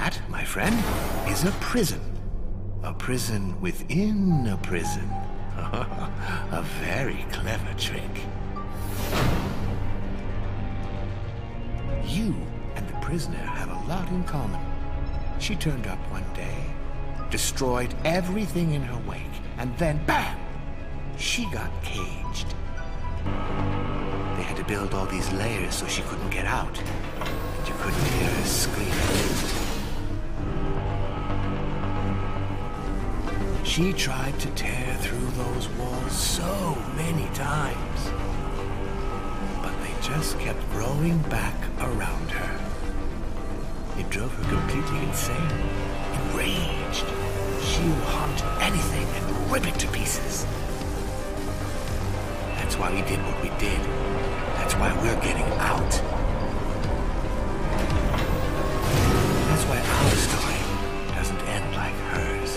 That, my friend, is a prison. A prison within a prison. A very clever trick. You and the prisoner have a lot in common. She turned up one day, destroyed everything in her wake, and then, bam! She got caged. They had to build all these layers so she couldn't get out. And you couldn't hear her screaming. She tried to tear through those walls so many times. But they just kept growing back around her. It drove her completely insane. Enraged, she would hunt anything and rip it to pieces. That's why we did what we did. That's why we're getting out. That's why our story doesn't end like hers.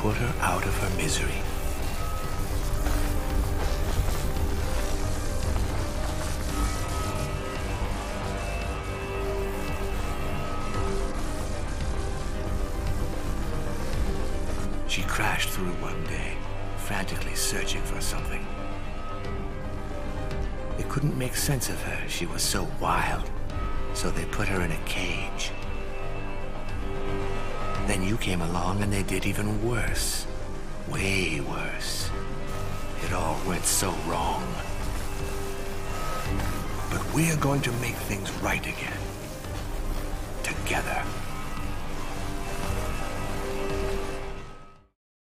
put her out of her misery. She crashed through one day, frantically searching for something. They couldn't make sense of her. She was so wild. So they put her in a cage. Then you came along and they did even worse. Way worse. It all went so wrong. But we're going to make things right again. Together.